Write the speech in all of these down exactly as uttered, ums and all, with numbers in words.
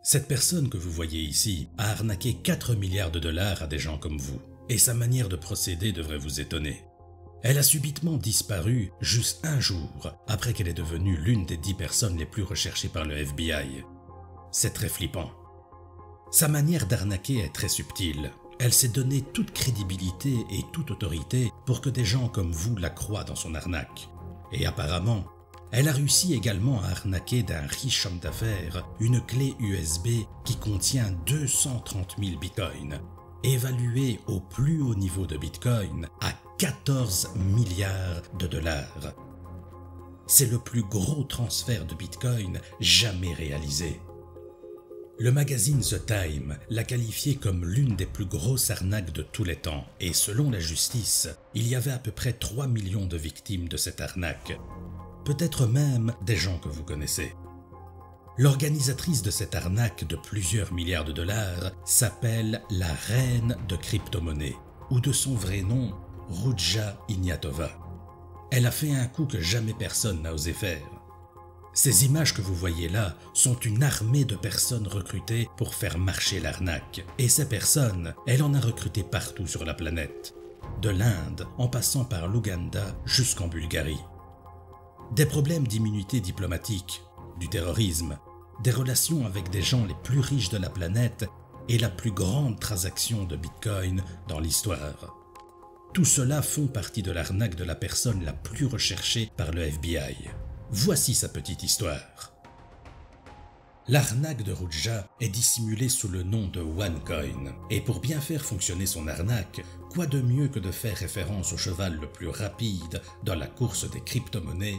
Cette personne que vous voyez ici a arnaqué quatre milliards de dollars à des gens comme vous, et sa manière de procéder devrait vous étonner. Elle a subitement disparu juste un jour après qu'elle est devenue l'une des dix personnes les plus recherchées par le F B I. C'est très flippant. Sa manière d'arnaquer est très subtile. Elle s'est donné toute crédibilité et toute autorité pour que des gens comme vous la croient dans son arnaque. Et apparemment, elle a réussi également à arnaquer d'un riche homme d'affaires une clé U S B qui contient deux cent trente mille bitcoins, évaluée au plus haut niveau de bitcoin à quatorze milliards de dollars. C'est le plus gros transfert de bitcoin jamais réalisé. Le magazine The Time l'a qualifié comme l'une des plus grosses arnaques de tous les temps et selon la justice, il y avait à peu près trois millions de victimes de cette arnaque. Peut-être même des gens que vous connaissez. L'organisatrice de cette arnaque de plusieurs milliards de dollars s'appelle la reine de crypto-monnaies, ou de son vrai nom, Ruja Ignatova. Elle a fait un coup que jamais personne n'a osé faire. Ces images que vous voyez là sont une armée de personnes recrutées pour faire marcher l'arnaque. Et ces personnes, elle en a recruté partout sur la planète, de l'Inde en passant par l'Ouganda jusqu'en Bulgarie. Des problèmes d'immunité diplomatique, du terrorisme, des relations avec des gens les plus riches de la planète et la plus grande transaction de Bitcoin dans l'histoire. Tout cela font partie de l'arnaque de la personne la plus recherchée par le F B I. Voici sa petite histoire. L'arnaque de Ruja est dissimulée sous le nom de OneCoin, et pour bien faire fonctionner son arnaque, quoi de mieux que de faire référence au cheval le plus rapide dans la course des crypto-monnaies,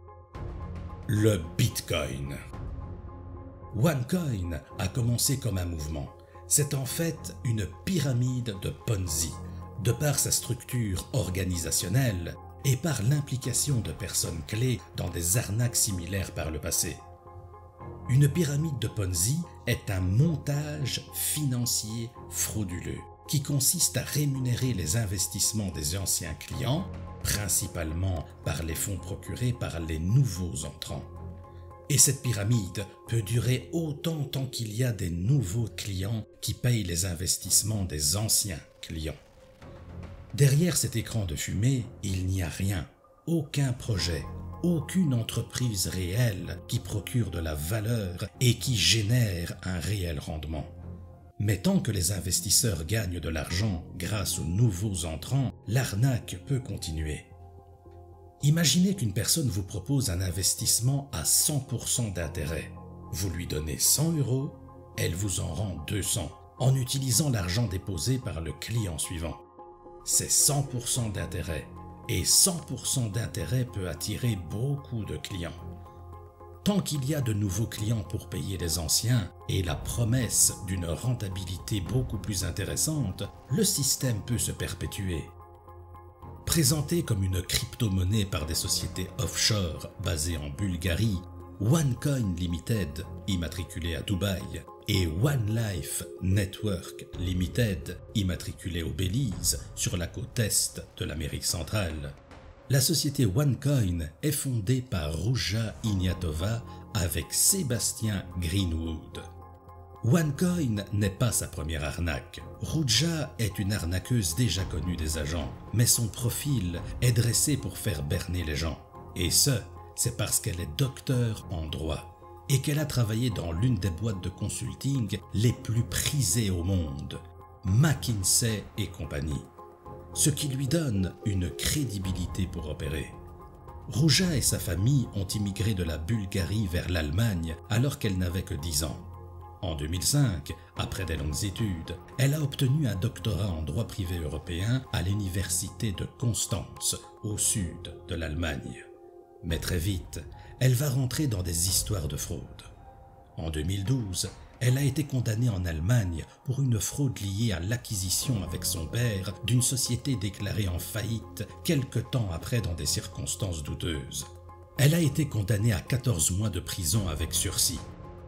le Bitcoin. OneCoin a commencé comme un mouvement. C'est en fait une pyramide de Ponzi, de par sa structure organisationnelle et par l'implication de personnes clés dans des arnaques similaires par le passé. Une pyramide de Ponzi est un montage financier frauduleux qui consiste à rémunérer les investissements des anciens clients, principalement par les fonds procurés par les nouveaux entrants. Et cette pyramide peut durer autant tant qu'il y a des nouveaux clients qui payent les investissements des anciens clients. Derrière cet écran de fumée, il n'y a rien, aucun projet, aucune entreprise réelle qui procure de la valeur et qui génère un réel rendement. Mais tant que les investisseurs gagnent de l'argent grâce aux nouveaux entrants, l'arnaque peut continuer. Imaginez qu'une personne vous propose un investissement à cent pour cent d'intérêt. Vous lui donnez cent euros, elle vous en rend deux cents en utilisant l'argent déposé par le client suivant. C'est cent pour cent d'intérêt, et cent pour cent d'intérêt peut attirer beaucoup de clients. Tant qu'il y a de nouveaux clients pour payer les anciens et la promesse d'une rentabilité beaucoup plus intéressante, le système peut se perpétuer. Présenté comme une crypto-monnaie par des sociétés offshore basées en Bulgarie, OneCoin Limited, immatriculé à Dubaï, et One Life Network Limited, immatriculé au Belize, sur la côte est de l'Amérique centrale. La société OneCoin est fondée par Ruja Ignatova avec Sébastien Greenwood. OneCoin n'est pas sa première arnaque. Ruja est une arnaqueuse déjà connue des agents, mais son profil est dressé pour faire berner les gens. Et ce, c'est parce qu'elle est docteur en droit et qu'elle a travaillé dans l'une des boîtes de consulting les plus prisées au monde, McKinsey et compagnie, ce qui lui donne une crédibilité pour opérer. Ruja et sa famille ont immigré de la Bulgarie vers l'Allemagne alors qu'elle n'avait que dix ans. En deux mille cinq, après des longues études, elle a obtenu un doctorat en droit privé européen à l'université de Constance, au sud de l'Allemagne. Mais très vite, elle va rentrer dans des histoires de fraude. En deux mille douze, elle a été condamnée en Allemagne pour une fraude liée à l'acquisition avec son père d'une société déclarée en faillite quelque temps après dans des circonstances douteuses. Elle a été condamnée à quatorze mois de prison avec sursis.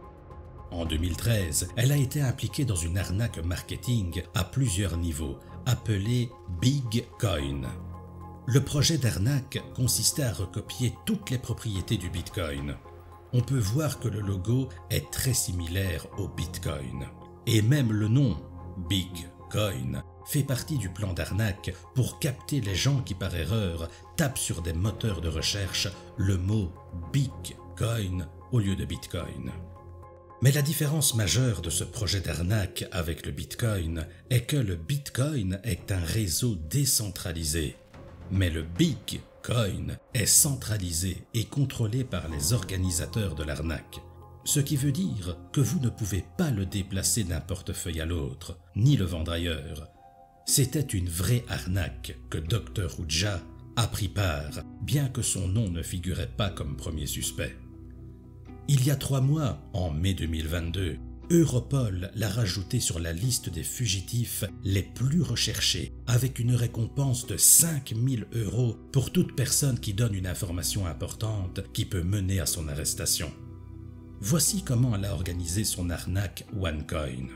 En deux mille treize, elle a été impliquée dans une arnaque marketing à plusieurs niveaux, appelée Big Coin. Le projet d'arnaque consistait à recopier toutes les propriétés du Bitcoin. on peut voir que le logo est très similaire au Bitcoin. Et même le nom, Bitcoin, fait partie du plan d'arnaque pour capter les gens qui par erreur tapent sur des moteurs de recherche le mot Bitcoin au lieu de Bitcoin. Mais la différence majeure de ce projet d'arnaque avec le Bitcoin est que le Bitcoin est un réseau décentralisé, mais le Bitcoin est centralisé et contrôlé par les organisateurs de l'arnaque. Ce qui veut dire que vous ne pouvez pas le déplacer d'un portefeuille à l'autre, ni le vendre ailleurs. C'était une vraie arnaque que docteur Oudja a pris part, bien que son nom ne figurait pas comme premier suspect. Il y a trois mois, en mai deux mille vingt-deux, Europol l'a rajouté sur la liste des fugitifs les plus recherchés, avec une récompense de cinq mille euros pour toute personne qui donne une information importante qui peut mener à son arrestation. Voici comment elle a organisé son arnaque OneCoin.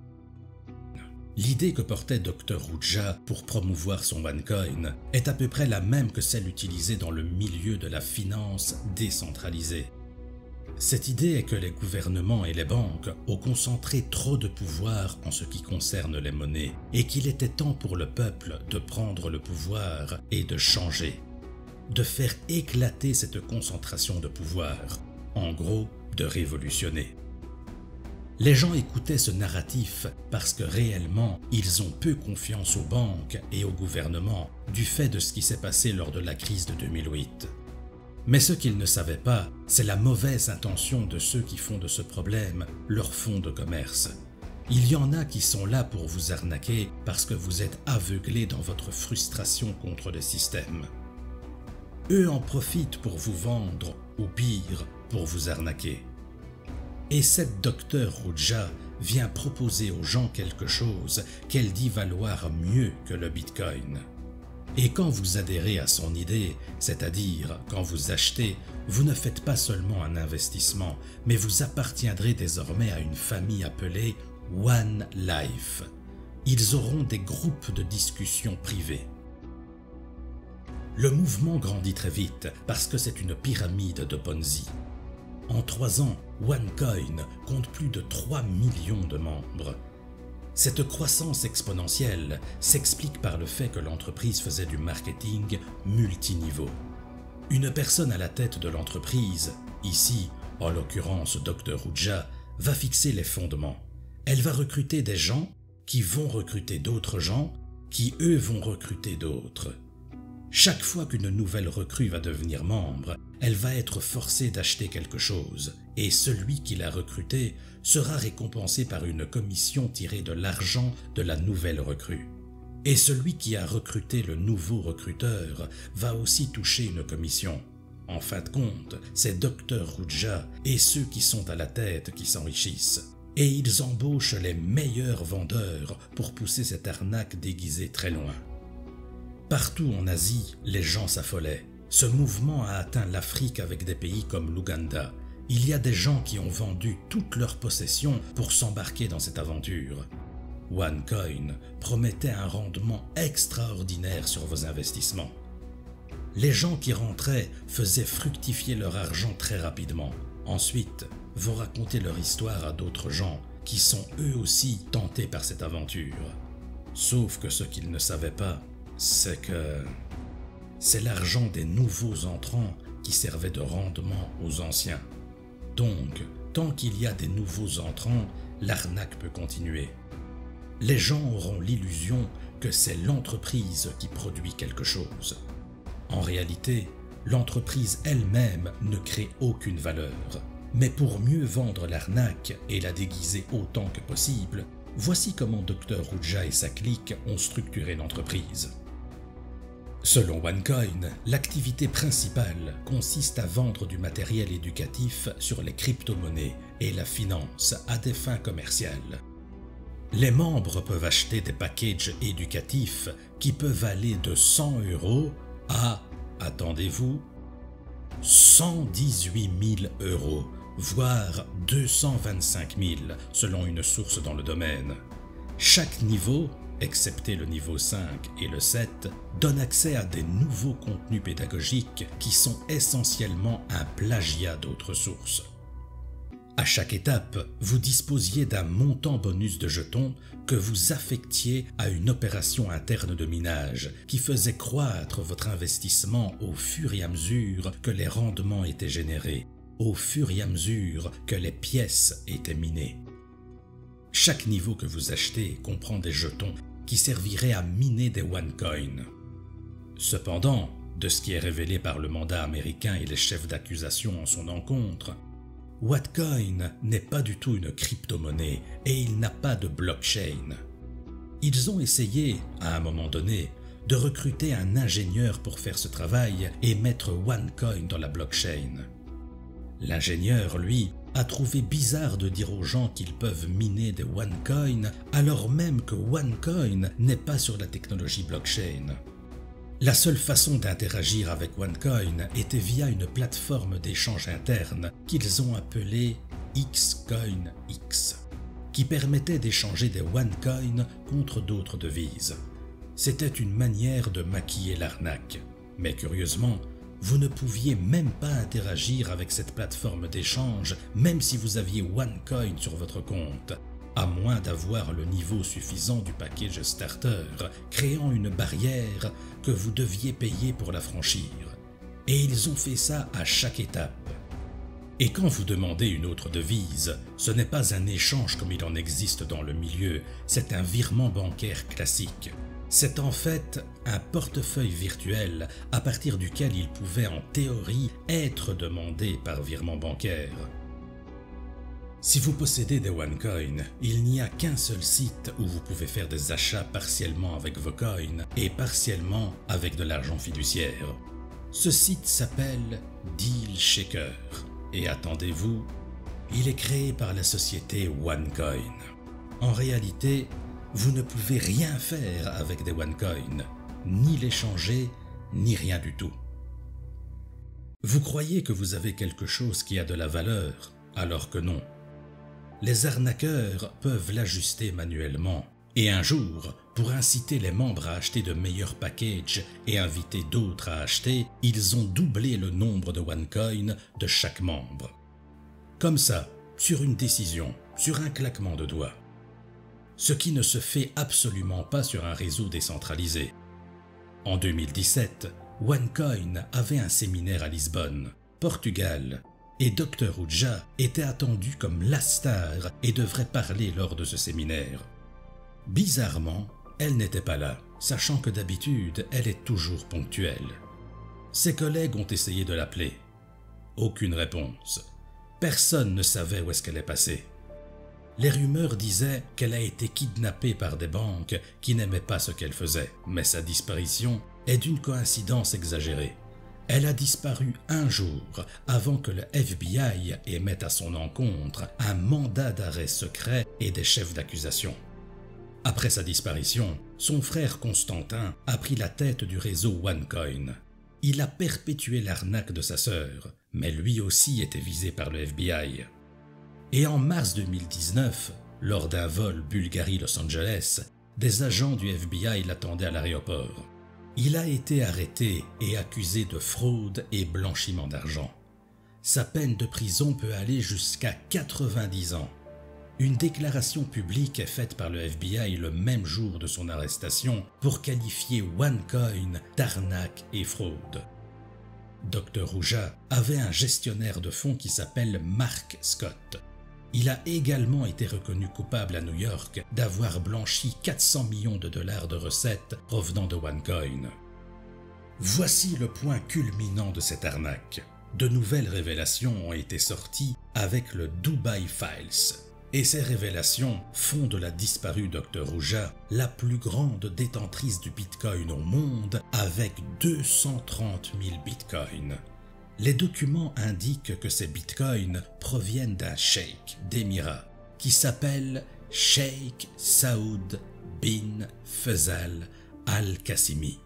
L'idée que portait docteur Oudja pour promouvoir son OneCoin est à peu près la même que celle utilisée dans le milieu de la finance décentralisée. Cette idée est que les gouvernements et les banques ont concentré trop de pouvoir en ce qui concerne les monnaies et qu'il était temps pour le peuple de prendre le pouvoir et de changer, de faire éclater cette concentration de pouvoir, en gros, de révolutionner. Les gens écoutaient ce narratif parce que réellement, ils ont peu confiance aux banques et au gouvernement du fait de ce qui s'est passé lors de la crise de deux mille huit. Mais ce qu'ils ne savaient pas, c'est la mauvaise intention de ceux qui font de ce problème leur fonds de commerce. Il y en a qui sont là pour vous arnaquer parce que vous êtes aveuglés dans votre frustration contre le système. Eux en profitent pour vous vendre, ou pire, pour vous arnaquer. Et cette docteur Oudja vient proposer aux gens quelque chose qu'elle dit valoir mieux que le Bitcoin. Et quand vous adhérez à son idée, c'est-à-dire quand vous achetez, vous ne faites pas seulement un investissement, mais vous appartiendrez désormais à une famille appelée One Life. Ils auront des groupes de discussion privés. Le mouvement grandit très vite parce que c'est une pyramide de Ponzi. En trois ans, OneCoin compte plus de trois millions de membres. Cette croissance exponentielle s'explique par le fait que l'entreprise faisait du marketing multiniveau. Une personne à la tête de l'entreprise, ici, en l'occurrence docteur Oudja, va fixer les fondements. Elle va recruter des gens qui vont recruter d'autres gens qui, eux, vont recruter d'autres. Chaque fois qu'une nouvelle recrue va devenir membre, elle va être forcée d'acheter quelque chose, et celui qui l'a recruté sera récompensé par une commission tirée de l'argent de la nouvelle recrue. Et celui qui a recruté le nouveau recruteur va aussi toucher une commission. En fin de compte, c'est docteur Oudja et ceux qui sont à la tête qui s'enrichissent. Et ils embauchent les meilleurs vendeurs pour pousser cette arnaque déguisée très loin. Partout en Asie, les gens s'affolaient. Ce mouvement a atteint l'Afrique avec des pays comme l'Ouganda. Il y a des gens qui ont vendu toutes leurs possessions pour s'embarquer dans cette aventure. OneCoin promettait un rendement extraordinaire sur vos investissements. Les gens qui rentraient faisaient fructifier leur argent très rapidement. Ensuite, vont raconter leur histoire à d'autres gens qui sont eux aussi tentés par cette aventure. Sauf que ce qu'ils ne savaient pas, c'est que c'est l'argent des nouveaux entrants qui servait de rendement aux anciens. Donc, tant qu'il y a des nouveaux entrants, l'arnaque peut continuer. Les gens auront l'illusion que c'est l'entreprise qui produit quelque chose. En réalité, l'entreprise elle-même ne crée aucune valeur. Mais pour mieux vendre l'arnaque et la déguiser autant que possible, voici comment docteur Oudja et sa clique ont structuré l'entreprise. Selon OneCoin, l'activité principale consiste à vendre du matériel éducatif sur les crypto-monnaies et la finance à des fins commerciales. Les membres peuvent acheter des packages éducatifs qui peuvent aller de cent euros à, attendez-vous, cent dix-huit mille euros, voire deux cent vingt-cinq mille selon une source dans le domaine. Chaque niveau, excepté le niveau cinq et le sept, donne accès à des nouveaux contenus pédagogiques qui sont essentiellement un plagiat d'autres sources. À chaque étape, vous disposiez d'un montant bonus de jetons que vous affectiez à une opération interne de minage qui faisait croître votre investissement au fur et à mesure que les rendements étaient générés, au fur et à mesure que les pièces étaient minées. Chaque niveau que vous achetez comprend des jetons qui serviraient à miner des OneCoin. Cependant, de ce qui est révélé par le mandat américain et les chefs d'accusation en son encontre, OneCoin n'est pas du tout une crypto-monnaie et il n'a pas de blockchain. Ils ont essayé, à un moment donné, de recruter un ingénieur pour faire ce travail et mettre OneCoin dans la blockchain. L'ingénieur, lui, a trouvé bizarre de dire aux gens qu'ils peuvent miner des OneCoin alors même que OneCoin n'est pas sur la technologie blockchain. La seule façon d'interagir avec OneCoin était via une plateforme d'échange interne qu'ils ont appelée XCoinX, qui permettait d'échanger des OneCoin contre d'autres devises. C'était une manière de maquiller l'arnaque, mais curieusement, vous ne pouviez même pas interagir avec cette plateforme d'échange même si vous aviez OneCoin sur votre compte, à moins d'avoir le niveau suffisant du package starter, créant une barrière que vous deviez payer pour la franchir. Et ils ont fait ça à chaque étape. Et quand vous demandez une autre devise, ce n'est pas un échange comme il en existe dans le milieu, c'est un virement bancaire classique. C'est en fait un portefeuille virtuel à partir duquel il pouvait en théorie être demandé par virement bancaire. Si vous possédez des OneCoin, il n'y a qu'un seul site où vous pouvez faire des achats partiellement avec vos coins et partiellement avec de l'argent fiduciaire. Ce site s'appelle DealShaker et attendez-vous, il est créé par la société OneCoin. En réalité, vous ne pouvez rien faire avec des OneCoin, ni les changer, ni rien du tout. Vous croyez que vous avez quelque chose qui a de la valeur, alors que non. Les arnaqueurs peuvent l'ajuster manuellement, et un jour, pour inciter les membres à acheter de meilleurs packages et inviter d'autres à acheter, ils ont doublé le nombre de OneCoin de chaque membre. Comme ça, sur une décision, sur un claquement de doigts. Ce qui ne se fait absolument pas sur un réseau décentralisé. En deux mille dix-sept, OneCoin avait un séminaire à Lisbonne, Portugal, et docteur Rouja était attendu comme la star et devrait parler lors de ce séminaire. Bizarrement, elle n'était pas là, sachant que d'habitude, elle est toujours ponctuelle. Ses collègues ont essayé de l'appeler. Aucune réponse. Personne ne savait où est-ce qu'elle est passée. Les rumeurs disaient qu'elle a été kidnappée par des banques qui n'aimaient pas ce qu'elle faisait, mais sa disparition est d'une coïncidence exagérée. Elle a disparu un jour avant que le F B I émette à son encontre un mandat d'arrêt secret et des chefs d'accusation. Après sa disparition, son frère Constantin a pris la tête du réseau OneCoin. Il a perpétué l'arnaque de sa sœur, mais lui aussi était visé par le F B I. Et en mars deux mille dix-neuf, lors d'un vol Bulgarie-Los Angeles, des agents du F B I l'attendaient à l'aéroport. Il a été arrêté et accusé de fraude et blanchiment d'argent. Sa peine de prison peut aller jusqu'à quatre-vingt-dix ans. Une déclaration publique est faite par le F B I le même jour de son arrestation pour qualifier OneCoin d'arnaque et fraude. docteur Rouja avait un gestionnaire de fonds qui s'appelle Mark Scott. Il a également été reconnu coupable à New York d'avoir blanchi quatre cents millions de dollars de recettes provenant de OneCoin. Voici le point culminant de cette arnaque. De nouvelles révélations ont été sorties avec le Dubai Files. Et ces révélations font de la disparue docteur Rouja la plus grande détentrice du Bitcoin au monde avec deux cent trente mille bitcoins. Les documents indiquent que ces bitcoins proviennent d'un cheikh d'émirat qui s'appelle Cheikh Saoud bin Faisal Al-Qasimi,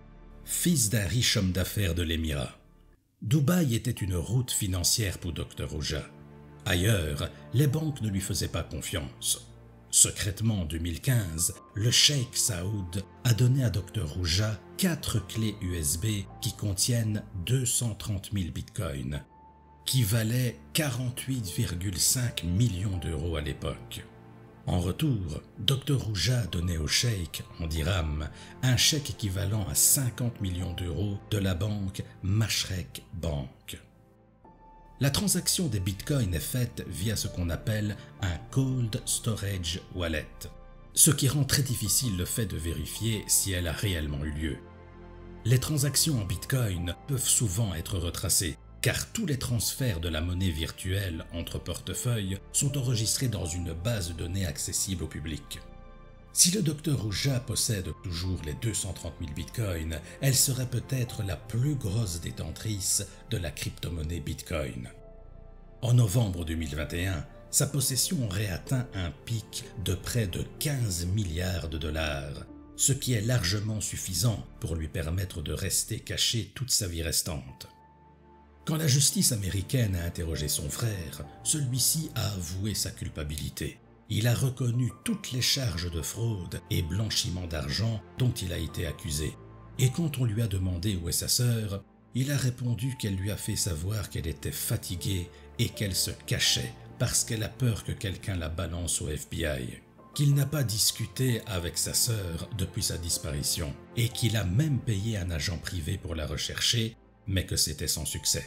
fils d'un riche homme d'affaires de l'émirat. Dubaï était une route financière pour docteur Rouja. Ailleurs, les banques ne lui faisaient pas confiance. Secrètement en deux mille quinze, le cheikh Saoud a donné à docteur Rouja quatre clés U S B qui contiennent deux cent trente mille bitcoins, qui valaient quarante-huit virgule cinq millions d'euros à l'époque. En retour, docteur Rouja a donné au cheikh, en dirham, un chèque équivalent à cinquante millions d'euros de la banque Mashrek Bank. La transaction des bitcoins est faite via ce qu'on appelle un Cold Storage Wallet, ce qui rend très difficile le fait de vérifier si elle a réellement eu lieu. Les transactions en bitcoin peuvent souvent être retracées, car tous les transferts de la monnaie virtuelle entre portefeuilles sont enregistrés dans une base de données accessible au public. Si le docteur Rouja possède toujours les deux cent trente mille bitcoins, elle serait peut-être la plus grosse détentrice de la crypto-monnaie bitcoin. En novembre deux mille vingt et un, sa possession aurait atteint un pic de près de quinze milliards de dollars, ce qui est largement suffisant pour lui permettre de rester caché toute sa vie restante. Quand la justice américaine a interrogé son frère, celui-ci a avoué sa culpabilité. Il a reconnu toutes les charges de fraude et blanchiment d'argent dont il a été accusé. Et quand on lui a demandé où est sa sœur, il a répondu qu'elle lui a fait savoir qu'elle était fatiguée et qu'elle se cachait parce qu'elle a peur que quelqu'un la balance au F B I. Qu'il n'a pas discuté avec sa sœur depuis sa disparition et qu'il a même payé un agent privé pour la rechercher, mais que c'était sans succès.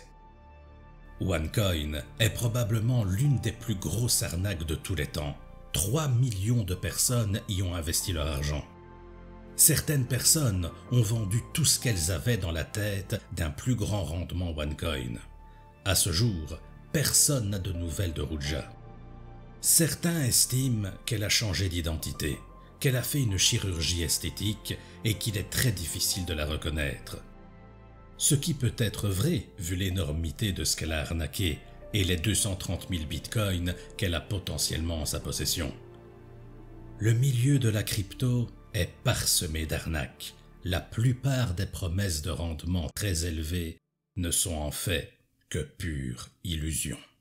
OneCoin est probablement l'une des plus grosses arnaques de tous les temps. trois millions de personnes y ont investi leur argent. Certaines personnes ont vendu tout ce qu'elles avaient dans la tête d'un plus grand rendement OneCoin. À ce jour, personne n'a de nouvelles de Rouja. Certains estiment qu'elle a changé d'identité, qu'elle a fait une chirurgie esthétique et qu'il est très difficile de la reconnaître. Ce qui peut être vrai vu l'énormité de ce qu'elle a arnaqué et les deux cent trente mille bitcoins qu'elle a potentiellement en sa possession. Le milieu de la crypto est parsemé d'arnaques. La plupart des promesses de rendement très élevés ne sont en fait que pure illusion.